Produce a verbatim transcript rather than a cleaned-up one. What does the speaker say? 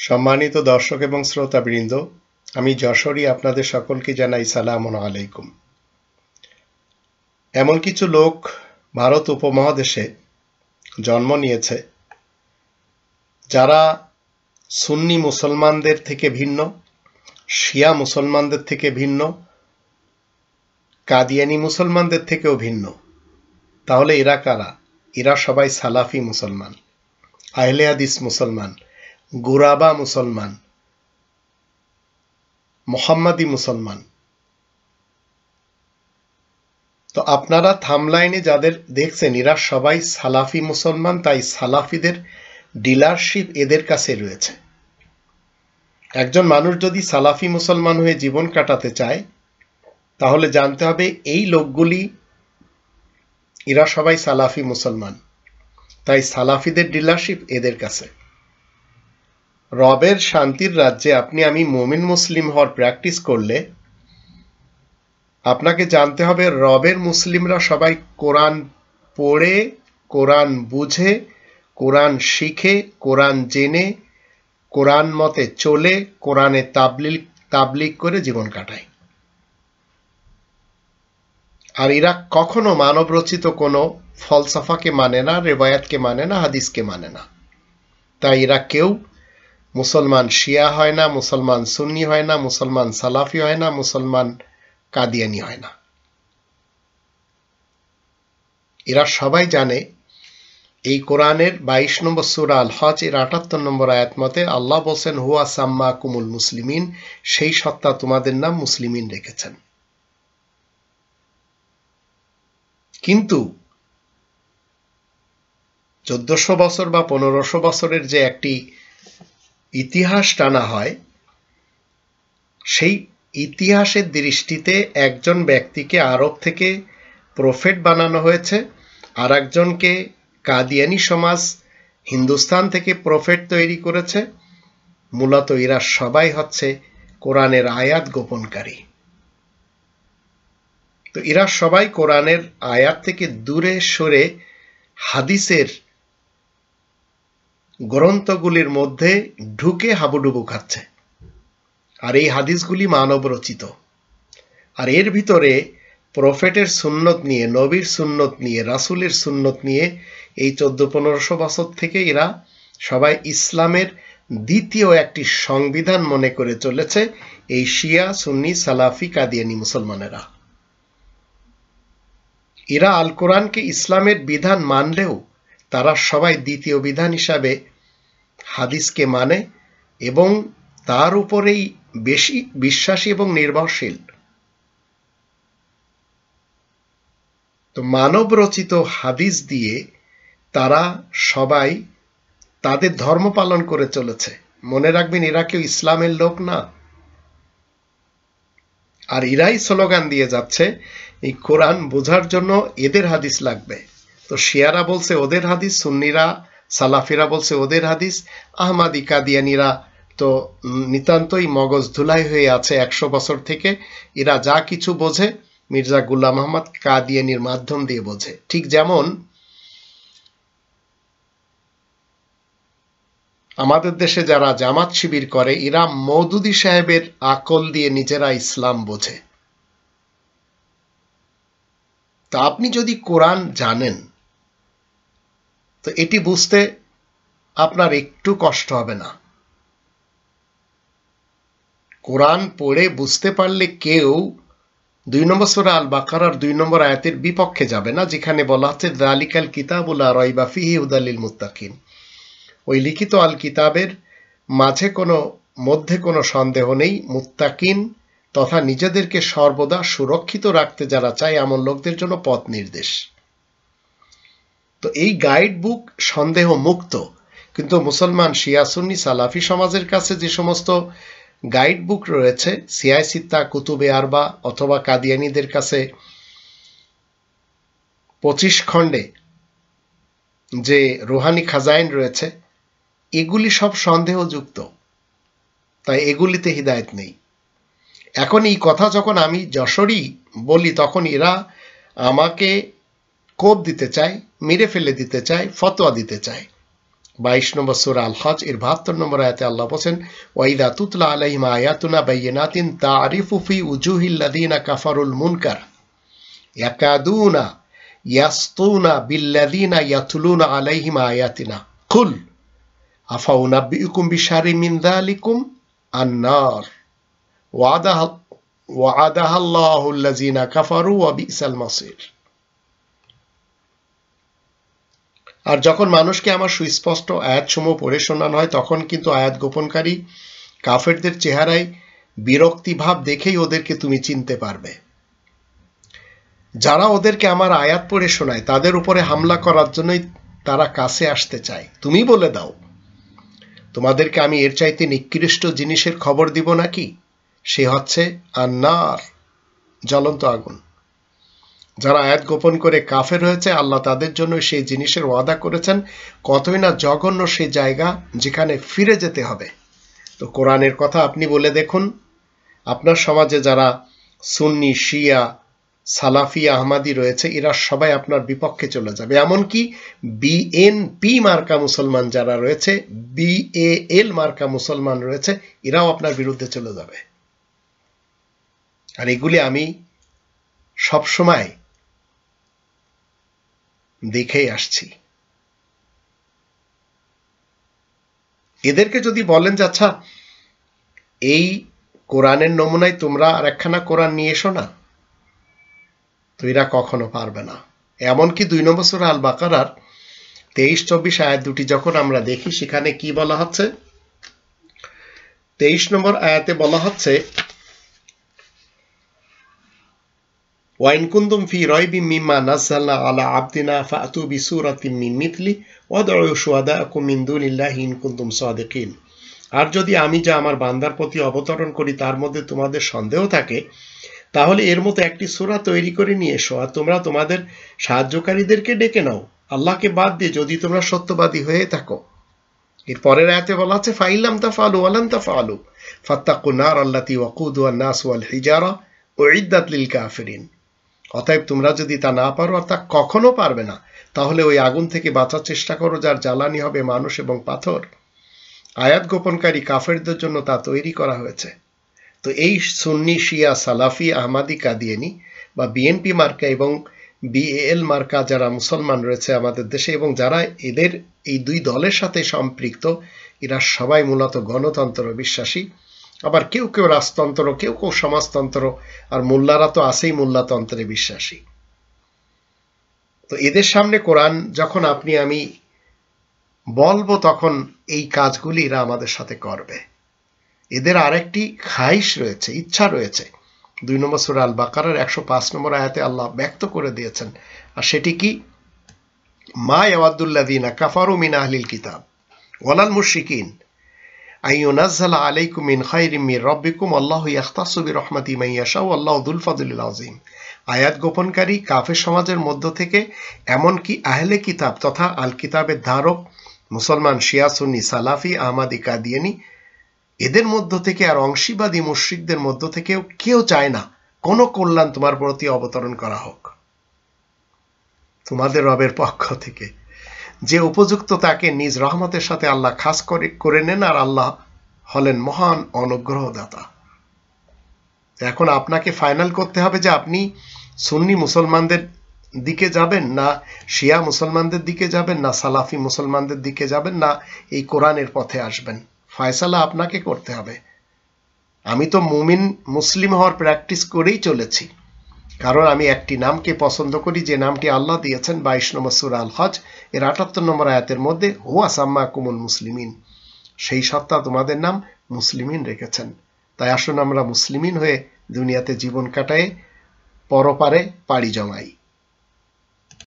সম্মানিত দর্শক এবং শ্রোতাবৃন্দ, আমি যশোরী আপনাদের সকলকে জানাই সালামুন আলাইকুম। এমন কিছু লোক ভারত উপমহাদেশে জন্ম নিয়েছে যারা সুন্নি মুসলমানদের থেকে ভিন্ন, শিয়া মুসলমানদের থেকে ভিন্ন, কাদিয়ানি মুসলমানদের থেকেও ভিন্ন। তাহলে এরা কারা? এরা সবাই সালাফি মুসলমান, আহলে হাদিস মুসলমান, গুরাবা মুসলমান, মোহাম্মদী মুসলমান। তো আপনারা থামলাইনে যাদের দেখছেন এরা সবাই সালাফি মুসলমান, তাই সালাফিদের ডিলারশিপ এদের কাছে রয়েছে। একজন মানুষ যদি সালাফি মুসলমান হয়ে জীবন কাটাতে চায় তাহলে জানতে হবে এই লোকগুলি এরা সবাই সালাফি মুসলমান, তাই সালাফিদের ডিলারশিপ এদের কাছে। রবের শান্তির রাজ্যে আপনি আমি মুমিন মুসলিম হওয়ার প্র্যাকটিস করলে আপনাকে জানতে হবে রবের মুসলিমরা সবাই কোরআন পড়ে, কোরআন বুঝে, কোরআন শিখে, কোরআন জেনে, কোরআন মতে চলে, কোরআনে তাবলিগ তাবলিগ করে জীবন কাটায়। আর এরা কখনো মানব রচিত কোনো ফলসফাকে মানে না, রেবায়াতকে মানে না, হাদিসকে মানে না। তাই এরা কেউ মুসলমান শিয়া হয় না, মুসলমান সুন্নি হয় না, মুসলমান সালাফি হয় না, মুসলমান কাদিয়ানি হয় না। এরা সবাই জানে এই কোরআনের বাইশ নম্বর সূরা আল হজ এর আটাত্তর নম্বর আয়াত মতে আল্লাহ বলছেন হুয়া সাম্মাকুমুল মুসলিমিন, সেই সত্তা তোমাদের নাম মুসলিমিন রেখেছেন। কিন্তু চোদ্দশো বছর বা পনেরোশো বছরের যে একটি ইতিহাস টানা হয়, সেই ইতিহাসের দৃষ্টিতে একজন ব্যক্তিকে আরব থেকে প্রফেট বানানো হয়েছে, আর একজনকে কাদিয়ানি সমাজ হিন্দুস্তান থেকে প্রফেট তৈরি করেছে। মূলত এরা সবাই হচ্ছে কোরআনের আয়াত গোপনকারী। তো এরা সবাই কোরআনের আয়াত থেকে দূরে সরে হাদিসের গ্রন্থগুলির মধ্যে ঢুকে হাবুডুবু খাচ্ছে। আর এই হাদিসগুলি মানব রচিত। আর এর ভিতরে প্রফেটের সুন্নত নিয়ে, নবীর সুন্নত নিয়ে, রাসূলের সুন্নত নিয়ে এই চোদ্দ পনেরোশো বছর থেকে এরা সবাই ইসলামের দ্বিতীয় একটি সংবিধান মনে করে চলেছে এই শিয়া, সুন্নি, সালাফি, কাদিয়ানি মুসলমানেরা। এরা আল কোরআনকে ইসলামের বিধান মানলেও তারা সবাই দ্বিতীয় বিধান হিসাবে হাদিসকে মানে এবং তার উপরেই বেশি বিশ্বাসী এবং নির্ভরশীল। তো মানব রচিত হাদিস দিয়ে তারা সবাই তাদের ধর্ম পালন করে চলেছে। মনে রাখবেন এরা কেউ ইসলামের লোক না। আর এরাই স্লোগান দিয়ে যাচ্ছে এই কোরআন বোঝার জন্য এদের হাদিস লাগবে। তো শিয়ারা বলছে ওদের হাদিস, সুন্নিরা সালাফিরা বলছে ওদের হাদিস, আহমাদি কাদিয়ানিরা তো নিতান্তই মগজ ধুলাই হয়ে আছে একশো বছর থেকে। এরা যা কিছু বোঝে মির্জা গুলাম আহমদ কাদিয়ানির মাধ্যম দিয়ে বোঝে। ঠিক যেমন আমাদের দেশে যারা জামাত শিবির করে এরা মওদুদি সাহেবের আকল দিয়ে নিজেরা ইসলাম বোঝে। তা আপনি যদি কোরআন জানেন তো এটি বুঝতে আপনার একটু কষ্ট হবে না। কোরআন পড়ে বুঝতে পারলে কেউ দুই নম্বর সূরা আল বাকারার দুই নম্বর আয়াতের বিপক্ষে যাবে না, যেখানে বলা হচ্ছে যালিকাল কিতাবুল লা রাইবা ফিহি হুদাল লিল মুত্তাকিন। ওই লিখিত আল কিতাবের মাঝে কোনো মধ্যে কোনো সন্দেহ নেই, মুত্তাকিন তথা নিজেদেরকে সর্বদা সুরক্ষিত রাখতে যারা চায় এমন লোকদের জন্য পথ নির্দেশ। তো এই গাইড বুক সন্দেহ মুক্ত, কিন্তু মুসলমান শিয়া, সুন্নি, সালাফি সমাজের কাছে যে সমস্ত গাইড বুক রয়েছে, সিয়ায় সিত্তা, কুতুবে আরবা অথবা কাদিয়ানিদের কাছে পঁচিশ খণ্ডে যে রুহানি খাজাইন রয়েছে, এগুলি সব সন্দেহযুক্ত, তাই এগুলিতে হিদায়েত নেই। এখন এই কথা যখন আমি যশোরী বলি তখন এরা আমাকে কোপ দিতে চায়, মেরে ফেলে দিতে চায়, ফতোয়া দিতে চায়। বাইশ নম্বর সূরা আল হজ এর বাহাত্তর নম্বর আয়াতে আল্লাহ বলেন, ওয়াইদা তুতলা আলাইহিম আয়াতুনা বাইয়িনাতিন তারিফু ফি উজুহিল লাযিনা কাফারুল মুনকার ইয়াকাদুনা ইয়াসতুনা বিল্লাযিনা ইয়াতলুনা আলাইহিম আয়াতিনা কুল আফাউনাব্বিউকুম বিশাররিম মিন যালিকুম আন-নার ওয়াদাহা ওয়াদাহাল্লাহু আল্লাযিনা কাফারু ওয়া বিসাল মাসির। আর যখন মানুষকে আমার সুস্পষ্ট আয়াতসমূহ পড়ে শোনানো হয় তখন কিন্তু আয়াত গোপনকারী কাফেরদের চেহারায় বিরক্তি ভাব দেখেই ওদেরকে তুমি চিনতে পারবে। যারা ওদেরকে আমার আয়াত পড়ে শোনায় তাদের উপরে হামলা করার জন্যই তারা কাছে আসতে চায়। তুমি বলে দাও, তোমাদেরকে আমি এর চাইতে নিকৃষ্ট জিনিসের খবর দিব নাকি? সে হচ্ছে আন্নার, জ্বলন্ত আগুন। যারা আয়াত গোপন করে কাফের হয়েছে, আল্লাহ তাদের জন্য সেই জিনিসের ওয়াদা করেছেন। কতই না জঘন্য সেই জায়গা যেখানে ফিরে যেতে হবে। তো কোরআনের কথা আপনি বলে দেখুন, আপনার সমাজে যারা সুন্নি, শিয়া, সালাফি, আহমাদি রয়েছে এরা সবাই আপনার বিপক্ষে চলে যাবে। এমনকি বিএনপি মার্কা মুসলমান যারা রয়েছে, বিএএল মার্কা মুসলমান রয়েছে, এরাও আপনার বিরুদ্ধে চলে যাবে। আর এগুলি আমি সবসময় দেখেই আসছি। এদেরকে যদি বলেন যে আচ্ছা এই কোরআনের নমুনায় তোমরা আর একখানা কোরআন নিয়ে এসো না, তো এরা কখনো পারবে না। এমনকি দুই নম্বর সূরা আল বাকারার তেইশ চব্বিশ আয়াত দুটি যখন আমরা দেখি সেখানে কি বলা হচ্ছে, তেইশ নম্বর আয়াতে বলা হচ্ছে, ওয়াইন কুনতুম ফি রাইবিম মিম্মা নাযালনা আলা আবদিনা ফাতু বিসূরাতিন মিন মিথলি ওয়াদউ শুহাদাকুম মিন দুনিল্লাহি ইন কুনতুম সাদিকিন। আর যদি আমি যা আমার বান্দার প্রতি অবতরণ করি তার মধ্যে তোমাদের সন্দেহ থাকে, তাহলে এর মতো একটি সূরা তৈরি করে নিয়ে এসো আর তোমরা তোমাদের সাহায্যকারীদেরকে ডেকে নাও আল্লাহকে বাদ দিয়ে, যদি তোমরা সত্যবাদী হয়ে থাকো। এর পরের আয়াতে বলা আছে, ফাইল্লাম তাফআলু ওয়ালান তাফআলু ফাত্তাকুন নার আল্লাতী ওয়াকুদুহা আন-নাস ওয়াল হিজারা উইদ্দাত লিল কাফিরিন। অতএব তোমরা যদি তা না পারো আর তা কখনো পারবে না, তাহলে ওই আগুন থেকে বাঁচার চেষ্টা করো যার জ্বালানি হবে মানুষ এবং পাথর। আয়াত গোপনকারী কাফেরদের জন্য তা তৈরি করা হয়েছে। তো এই সুন্নি, শিয়া, সালাফি, আহমাদি, কাদিয়ানি বা বিএনপি মার্কা এবং বিএএল মার্কা যারা মুসলমান রয়েছে আমাদের দেশে এবং যারা এদের এই দুই দলের সাথে সম্পৃক্ত, এরা সবাই মূলত গণতন্ত্র বিশ্বাসী। আবার কেউ কেউ রাজতন্ত্র, কেউ কেউ সমাজতন্ত্র, আর মোল্লারা তো আছেই মোল্লাতন্ত্রে বিশ্বাসী। তো এদের সামনে কোরআন যখন আপনি আমি বলবো তখন এই কাজগুলি এরা আমাদের সাথে করবে। এদের আরেকটি খাইশ রয়েছে, ইচ্ছা রয়েছে। দুই নম্বর সূরা আল বাকারার একশো পাঁচ নম্বর আয়াতে আল্লাহ ব্যক্ত করে দিয়েছেন। আর সেটি কি, মা ইয়াওয়াদুল্লাযীনা কাফারু মিন আহলিল কিতাব ওয়ালাল মুশরিকিন আইয়ুনাজ্জালা আলাইকুম মিন খায়রিম মির রাব্বিকুম আল্লাহু ইয়াখতাসু বিরহমাতিহি মান ইয়াশাউ আল্লাহু যুল ফাদলিল আযীম। আয়াত গোপনকারী কাফের সমাজের মধ্য থেকে এমনকি আহলে কিতাব তথা আল কিতাবের ধারক মুসলমান, শিয়া, সুন্নি, সালাফি, আহমাদি, কাদিয়ানি, এদের মধ্য থেকে আর অংশীবাদী মুশরিকদের মধ্য থেকেও কেউ চায় না কোনো কল্যাণ তোমার প্রতি অবতরণ করা হোক তোমাদের রবের পক্ষ থেকে। যে উপযুক্ত তাকে নিজ রহমতের সাথে আল্লাহ খাস করে করে নেন, আর আল্লাহ হলেন মহান অনুগ্রহদাতা। এখন আপনাকে ফাইনাল করতে হবে যে আপনি সুন্নি মুসলমানদের দিকে যাবেন, না শিয়া মুসলমানদের দিকে যাবেন, না সালাফি মুসলমানদের দিকে যাবেন, না এই কোরআনের পথে আসবেন। ফয়সালা আপনাকে করতে হবে। আমি তো মুমিন মুসলিম হওয়ার প্র্যাকটিস করেই চলেছি, কারণ আমি একটি নামকে পছন্দ করি যে নামটি আল্লাহ দিয়েছেন বাইশ নম্বর সূরা আল হজ এর আটাত্তর নম্বর আয়াতের মধ্যে, হুয়া সাম্মাকুমুল মুসলিমিন। সেই সত্তা তোমাদের নাম মুসলিমিন রেখেছেন। তাই আসুন আমরা মুসলিমিন হয়ে দুনিয়াতে জীবন কাটায় পরপারে পাড়ি জমাই।